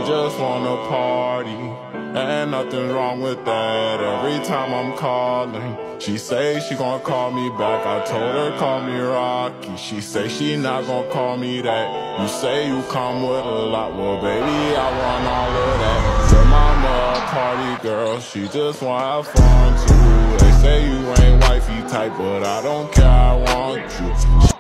just wanna party, and nothing wrong with that. Every time I'm calling, she say she gon' call me back. I told her call me Rocky, she say she not gon' call me that. You say you come with a lot, well baby I want all of that. Your mama a party girl, she just wanna have fun too. They say you ain't wifey type, but I don't care, I want you.